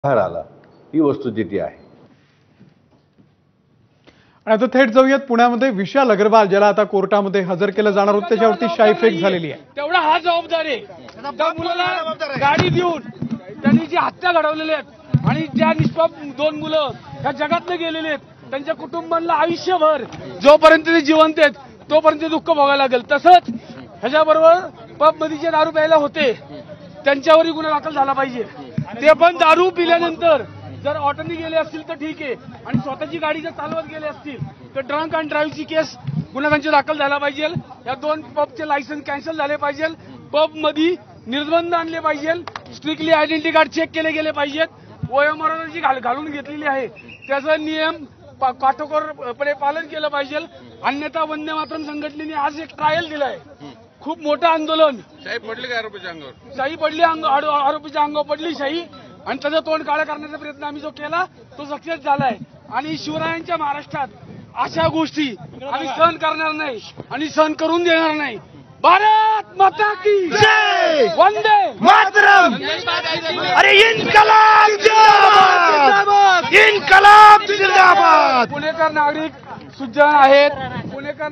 बाहेर आला, ही वस्तुस्थिती आहे। आणि आता थेट जाऊयात पुण्यामध्ये विशाल अग्रवाल, ज्याला आता कोर्टामध्ये हजर केलं जाणार होतं, त्याच्यावरती शाईफेक झालेली आहे। तेवढा हा जबाबदार आहे। त्या मुलाला गाडी देऊन त्यांनी जी हत्या घडवलेली आहेत आणि ज्या निष्पाप दोन मुलं ह्या जगातनं गेलेले आहेत, त्यांच्या कुटुंबांना आयुष्यभर जोपर्यंत ते जिवंत आहेत तोपर्यंत दुःख भोगायला लागेल। तसंच ह्याच्याबरोबर पबमध्ये जे दारू प्यायला होते त्यांच्यावरही गुन्हा दाखल झाला पाहिजे। ते पण दारू पिल्यानंतर जर ऑटोनी गेले असतील तर ठीक आहे, आणि स्वतःची गाडी जर चालवत गेले असतील तर ड्रंक अँड ड्राईव्हची केस गुन्हा त्यांचे दाखल झाला पाहिजे। या दोन पबचे लायसन्स कॅन्सल झाले पाहिजे, पब मध्ये निर्बंध आणले पाहिजे, स्ट्रिक्टली आयडेंटिटी कार्ड चेक केले गेले पाहिजेत। ओएमआर जी घालून घेतलेली आहे त्याचा नियम काटेकोरपणे पालन केलं पाहिजे, अन्यथा वंदे मातरम संघटनेने आज एक ट्रायल दिलाय, खूप मोठं आंदोलन। शाही पडली का आरोपीच्या अंगावर? शाही पडली, आरोपीच्या अंगावर पडली शाही, आणि त्याचं तोंड काळं करण्याचा प्रयत्न आम्ही जो केला तो सक्सेस झालाय। आणि शिवरायांच्या महाराष्ट्रात अशा गोष्टी आम्ही सहन करणार नाही आणि सहन करून देणार नाही। भारत माता की जय, वंदे मातरम। अरे इन्कलाब जिंदाबाद, इन्कलाब जिंदाबाद। पुणेकर नागरिक सुज्ञ आहेत, पुणेकर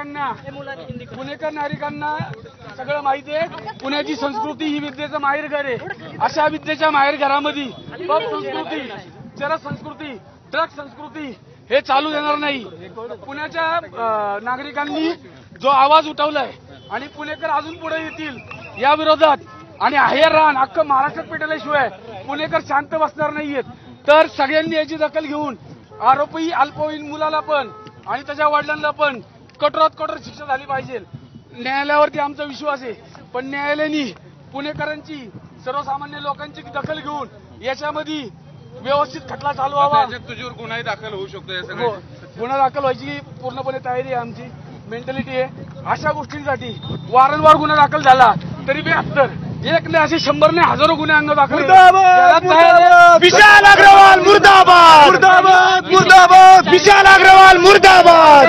नागरिकांना सगळं माहिती आहे। पुण्याची संस्कृती ही विद्येचं माहेरघर आहे। अशा विद्येच्या माहेरघरामध्ये पब संस्कृती, चरस संस्कृती, ड्रग्स संस्कृती हे चालू देणार नाही। पुण्याच्या नागरिकांनी जो आवाज उठवलाय आणि पुणेकर अजून पुढे येतील या विरोधात, आणि आहेर रान अख्खं महाराष्ट्रात पेटवल्याशिवाय पुणेकर शांत बसणार नाहीयेत। तर सगळ्यांनी याची दखल घेऊन आरोपी अल्पवयीन मुलाला पण आणि त्याच्या वडिलांना पण कठोरात कठोर शिक्षा झाली पाहिजे। न्यायालयावरती आमचा विश्वास आहे, पण न्यायालयाने पुणेकरांची, सर्वसामान्य लोकांची दखल घेऊन याच्यामध्ये व्यवस्थित खटला चालवावा। तुझ्यावर गुन्हाही दाखल होऊ शकतो, या हो, सगळ्या गुन्हा दाखल व्हायची पूर्णपणे तयारी आहे आमची, मेंटॅलिटी आहे। अशा गोष्टींसाठी वारंवार गुन्हा दाखल झाला तरी 72, एक नाही असे 100 नाही हजारो गुन्हे अंग दाखल। विशाल अग्रवाल मुर्दाबाद, मुर्दाबाद, मुर्दाबाद। विशाल अग्रवाल मुर्दाबाद।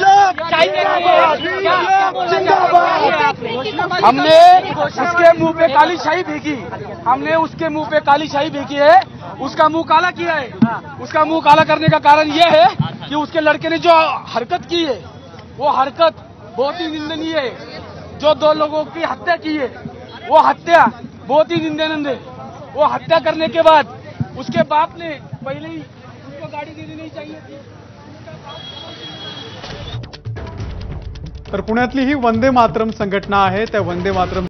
हमने उसके मुंह पे काली शाही फेंकी, हमने उसके मुंह पे काली शाही फेंकी है, उसका मुंह काला किया है। उसका मुंह काला करने का कारण यह है कि उसके लड़के ने जो हरकत की है वो हरकत बहुत ही निंदनीय है। जो दो लोगों की हत्या की है वो हत्या बहुत ही निंदनीय है। वो हत्या करने के बाद उसके बाप ने पहले ही उसको गाड़ी देनी नहीं चाहिए थी। तर पुण्यातली ही वंदे मातरम संघटना आहे, त्या वंदे मातरम